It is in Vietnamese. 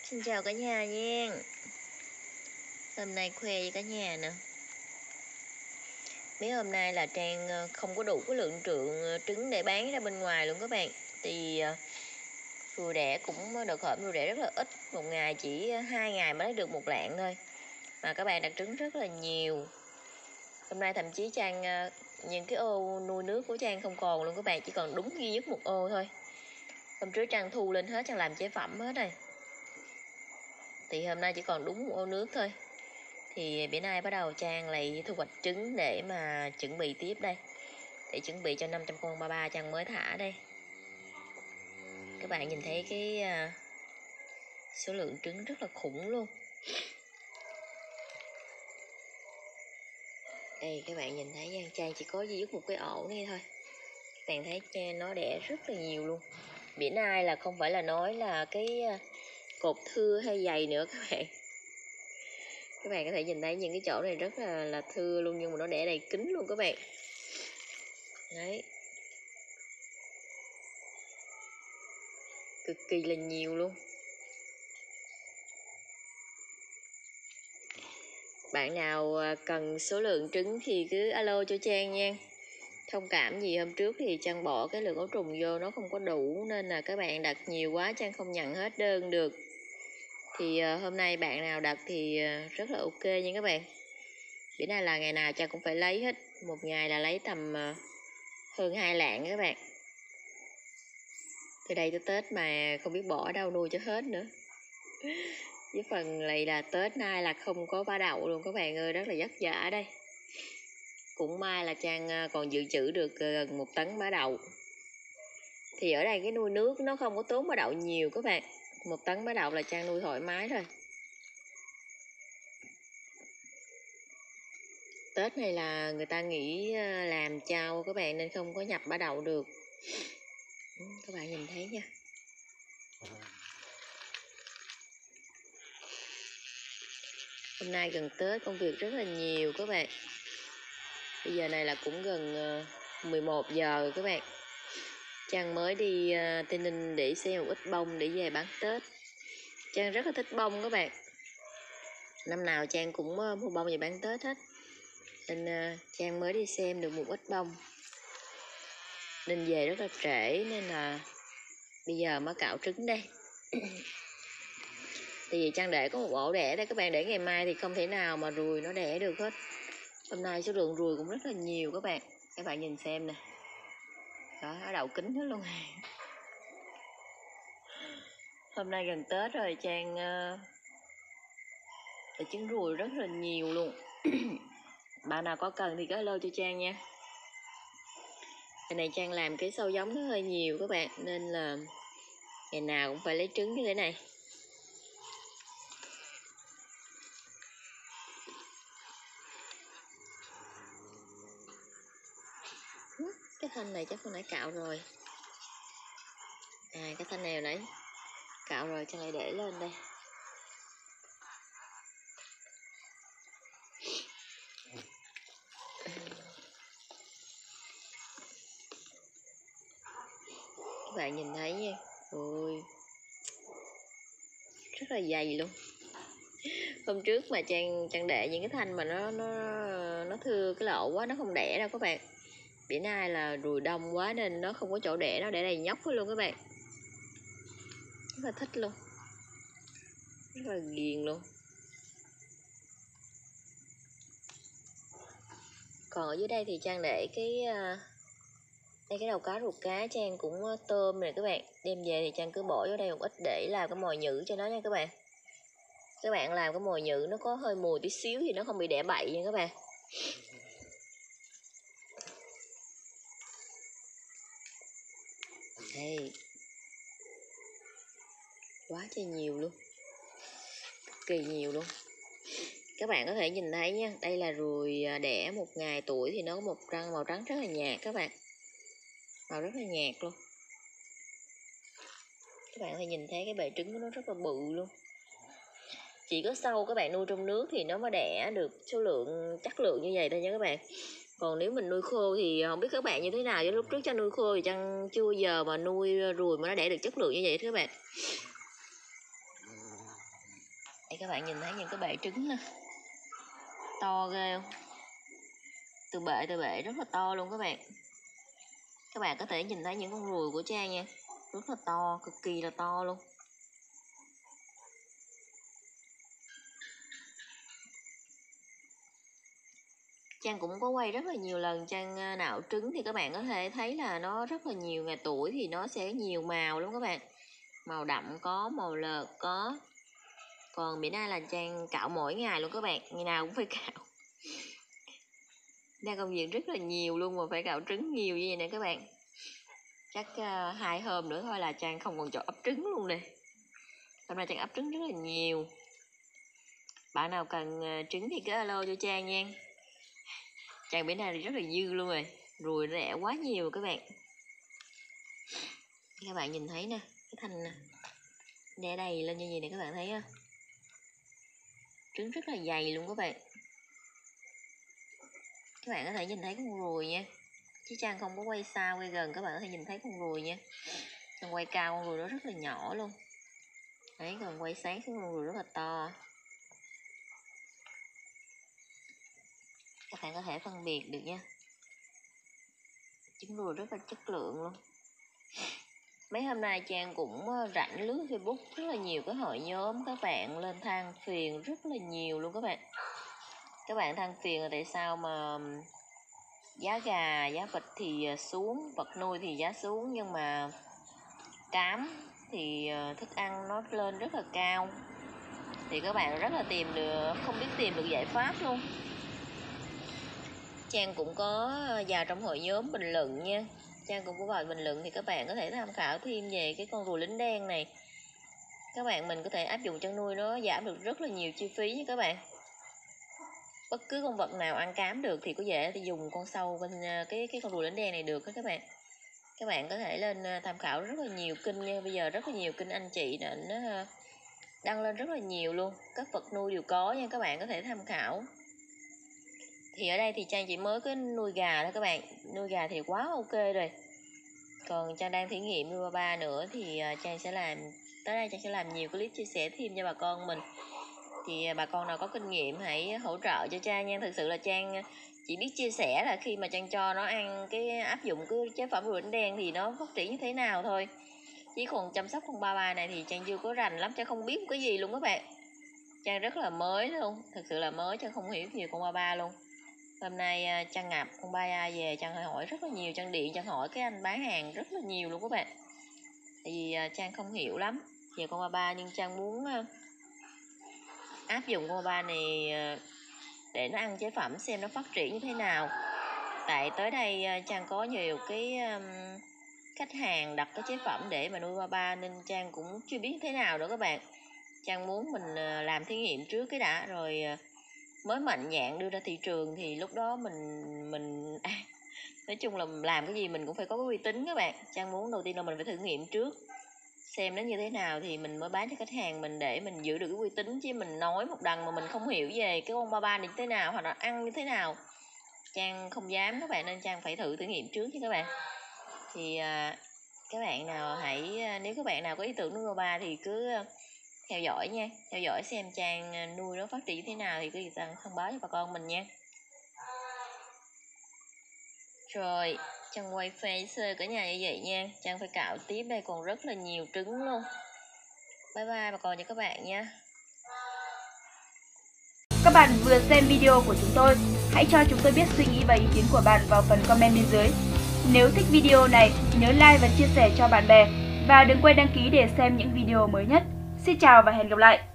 Xin chào cả nhà nha. Hôm nay khoe với cả nhà nè. Mấy hôm nay là Trang không có đủ cái lượng trứng để bán ra bên ngoài luôn các bạn. Thì ruồi đẻ cũng đợt hổm ruồi đẻ rất là ít, một ngày chỉ 2 ngày mới lấy được một lạng thôi. Mà các bạn đặt trứng rất là nhiều. Hôm nay thậm chí Trang những cái ô nuôi nước của Trang không còn luôn các bạn, chỉ còn đúng duy nhất một ô thôi. Hôm trước Trang thu lên hết, Trang làm chế phẩm hết rồi. Thì hôm nay chỉ còn đúng một ô nước thôi. Thì bữa nay bắt đầu Trang lại thu hoạch trứng để mà chuẩn bị tiếp đây. Để chuẩn bị cho 500 con ba ba Trang mới thả đây. Các bạn nhìn thấy cái số lượng trứng rất là khủng luôn. Đây các bạn nhìn thấy Trang chỉ có duy nhất một cái ổ này thôi. Các bạn thấy nó đẻ rất là nhiều luôn. Bữa nay là không phải là nói là cái cột thưa hay dày nữa các bạn. Các bạn có thể nhìn thấy những cái chỗ này rất là thưa luôn, nhưng mà nó đẻ đầy kính luôn các bạn. Đấy. Cực kỳ là nhiều luôn. Bạn nào cần số lượng trứng thì cứ alo cho Trang nha. Thông cảm gì hôm trước thì Trang bỏ cái lượng ấu trùng vô nó không có đủ, nên là các bạn đặt nhiều quá Trang không nhận hết đơn được. Thì hôm nay bạn nào đặt thì rất là ok nha các bạn. Bữa nay là ngày nào Trang cũng phải lấy hết. Một ngày là lấy tầm hơn 2 lạng các bạn. Từ đây tới Tết mà không biết bỏ ở đâu nuôi cho hết nữa. Với phần này là Tết nay là không có bá đậu luôn các bạn ơi, rất là vất vả đây. Cũng may là Trang còn dự trữ được gần 1 tấn bá đậu. Thì ở đây cái nuôi nước nó không có tốn bá đậu nhiều các bạn. 1 tấn bá đậu là Trang nuôi thoải mái thôi. Tết này là người ta nghỉ làm chao các bạn, nên không có nhập bá đậu được. Các bạn nhìn thấy nha. Hôm nay gần Tết công việc rất là nhiều các bạn. Bây giờ này là cũng gần 11 giờ rồi các bạn. Trang mới đi Tây Ninh để xem một ít bông để về bán Tết. Trang rất là thích bông các bạn. Năm nào Trang cũng mua bông về bán Tết hết. Nên Trang mới đi xem được một ít bông. Nên về rất là trễ, nên là bây giờ mới cạo trứng đây. Thì Trang để có một ổ đẻ đây các bạn, để ngày mai thì không thể nào mà ruồi nó đẻ được hết. Hôm nay số lượng ruồi cũng rất là nhiều các bạn. Các bạn nhìn xem nè. Đó, nó đậu kính hết luôn. Hôm nay gần Tết rồi Trang để trứng ruồi rất là nhiều luôn. Bạn nào có cần thì cứ alo cho Trang nha. Cái này Trang làm cái sâu giống nó hơi nhiều các bạn, nên là ngày nào cũng phải lấy trứng như thế này. Cái thanh này chắc hôm nãy cạo rồi. À, cái thanh này hồi nãy cạo rồi, Trang lại để lên đây. Các bạn nhìn thấy nha. Ôi, rất là dày luôn. Hôm trước mà Trang để những cái thanh mà nó thưa cái lỗ quá, nó không đẻ đâu các bạn. Bữa nay là ruồi đông quá nên nó không có chỗ đẻ, nó để đầy nhóc luôn các bạn. Rất là thích luôn, rất là ghiền luôn. Còn ở dưới đây thì Trang để đây cái đầu cá ruột cá Trang cũng tôm này các bạn. Đem về thì Trang cứ bỏ vô đây một ít để làm cái mồi nhử cho nó nha các bạn. Các bạn làm cái mồi nhử nó có hơi mùi tí xíu thì nó không bị đẻ bậy nha các bạn. Đây. Quá trời nhiều luôn. Cực kỳ nhiều luôn. Các bạn có thể nhìn thấy nha. Đây là ruồi đẻ 1 ngày tuổi thì nó có một răng màu trắng rất là nhạt các bạn. Màu rất là nhạt luôn. Các bạn có thể nhìn thấy cái bề trứng của nó rất là bự luôn. Chỉ có sâu các bạn nuôi trong nước thì nó mới đẻ được số lượng chất lượng như vậy thôi nha các bạn. Còn nếu mình nuôi khô thì không biết các bạn như thế nào, chứ lúc trước Trang nuôi khô thì Trang chưa bao giờ mà nuôi ruồi mà nó đẻ được chất lượng như vậy các bạn. Đây các bạn nhìn thấy những cái bể trứng nè, to ghê không? Từ bể rất là to luôn các bạn. Các bạn có thể nhìn thấy những con ruồi của Trang nha, rất là to, cực kỳ là to luôn. Trang cũng có quay rất là nhiều lần Trang nạo trứng thì các bạn có thể thấy là nó rất là nhiều ngày tuổi thì nó sẽ nhiều màu lắm các bạn. Màu đậm có, màu lợt có. Còn bữa nay là Trang cạo mỗi ngày luôn các bạn, ngày nào cũng phải cạo. Đang công việc rất là nhiều luôn mà phải cạo trứng nhiều như vậy nè các bạn. Chắc 2 hôm nữa thôi là Trang không còn chỗ ấp trứng luôn nè. Hôm nay Trang ấp trứng rất là nhiều. Bạn nào cần trứng thì cứ alo cho Trang nha. Trang bữa nay thì rất là dư luôn rồi, ruồi rẻ quá nhiều các bạn. Các bạn nhìn thấy nè, cái thanh nè, đè đầy lên như vậy nè các bạn thấy á. Trứng rất là dày luôn các bạn. Các bạn có thể nhìn thấy con ruồi nha, chứ Trang không có quay xa quay gần, các bạn có thể nhìn thấy con ruồi nha. Trang quay cao con ruồi nó rất là nhỏ luôn. Đấy, còn quay sáng xuống con ruồi rất là to. Các bạn có thể phân biệt được nha. Trứng ruồi rất là chất lượng luôn. Mấy hôm nay Trang cũng rảnh lướt Facebook rất là nhiều cái hội nhóm, các bạn lên than phiền rất là nhiều luôn các bạn. Các bạn than phiền là tại sao mà giá gà, giá vịt thì xuống, vật nuôi thì giá xuống, nhưng mà cám thì thức ăn nó lên rất là cao. Thì các bạn rất là không biết tìm được giải pháp luôn. Trang cũng có vào trong hội nhóm bình luận nha. Trang cũng có vào bình luận thì các bạn có thể tham khảo thêm về cái con ruồi lính đen này. Các bạn mình có thể áp dụng chăn nuôi, nó giảm được rất là nhiều chi phí nha các bạn. Bất cứ con vật nào ăn cám được thì có thể thì dùng con sâu bên cái con ruồi lính đen này được đó các bạn. Các bạn có thể lên tham khảo rất là nhiều kênh nha. Bây giờ rất là nhiều kênh anh chị nó đăng lên rất là nhiều luôn. Các vật nuôi đều có nha, các bạn có thể tham khảo. Thì ở đây thì Trang chỉ mới có nuôi gà thôi các bạn. Nuôi gà thì quá ok rồi. Còn Trang đang thử nghiệm nuôi ba nữa thì Trang sẽ làm nhiều clip chia sẻ thêm cho bà con mình. Thì bà con nào có kinh nghiệm hãy hỗ trợ cho Trang nha. Thực sự là Trang chỉ biết chia sẻ là khi mà Trang cho nó ăn cái áp dụng cái chế phẩm ruồi lính đen thì nó phát triển như thế nào thôi. Chứ còn chăm sóc con ba ba này thì Trang chưa có rành lắm, Trang không biết cái gì luôn các bạn. Trang rất là mới luôn, thực sự là mới, Trang không hiểu nhiều con ba ba luôn. Hôm nay Trang ngập con ba về, Trang hỏi rất là nhiều, Trang điện, Trang hỏi cái anh bán hàng rất là nhiều luôn các bạn. Tại vì Trang không hiểu lắm về con ba ba, nhưng Trang muốn áp dụng con ba ba này để nó ăn chế phẩm xem nó phát triển như thế nào. Tại tới đây Trang có nhiều cái khách hàng đặt cái chế phẩm để mà nuôi ba ba nên Trang cũng chưa biết thế nào nữa các bạn. Trang muốn mình làm thí nghiệm trước cái đã, rồi mới mạnh dạn đưa ra thị trường thì lúc đó mình nói chung là làm cái gì mình cũng phải có cái uy tín các bạn. Trang muốn đầu tiên là mình phải thử nghiệm trước xem nó như thế nào thì mình mới bán cho khách hàng mình, để mình giữ được cái uy tín. Chứ mình nói một đằng mà mình không hiểu về cái con ba ba này như thế nào hoặc là ăn như thế nào, Trang không dám các bạn, nên Trang phải thử nghiệm trước chứ các bạn. Thì các bạn nào nếu các bạn nào có ý tưởng nuôi ba ba thì cứ theo dõi nha, theo dõi xem Trang nuôi nó phát triển như thế nào thì có gì thông báo cho bà con mình nha. Rồi Trang quay face cả nhà như vậy nha. Trang phải cạo tiếp, đây còn rất là nhiều trứng luôn. Bye bye bà con và các bạn nha. Các bạn vừa xem video của chúng tôi, hãy cho chúng tôi biết suy nghĩ và ý kiến của bạn vào phần comment bên dưới. Nếu thích video này, nhớ like và chia sẻ cho bạn bè. Và đừng quên đăng ký để xem những video mới nhất. Xin chào và hẹn gặp lại!